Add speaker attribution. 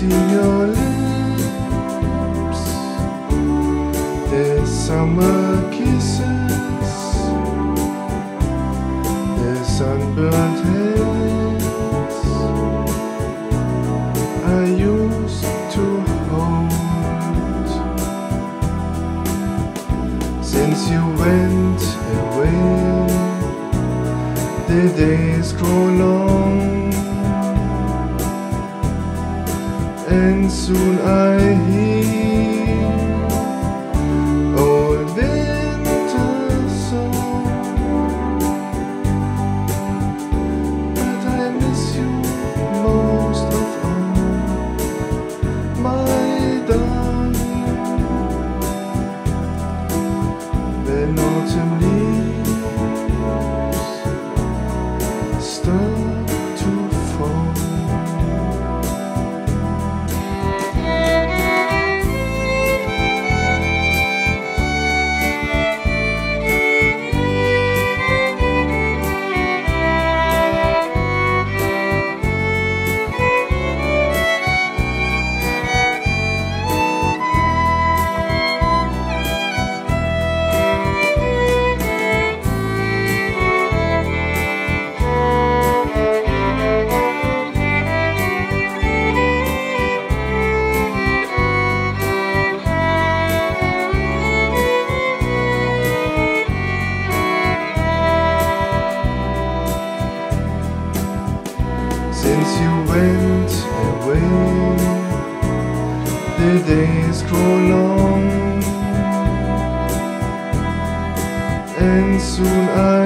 Speaker 1: see your lips, the summer kisses, the sunburned hands I used to hold. Since you went away, the days grow long, and soon I hear old winter song. But I miss you most of all, my darling. When autumn leaves start to fall, since you went away, the days grow long, and soon I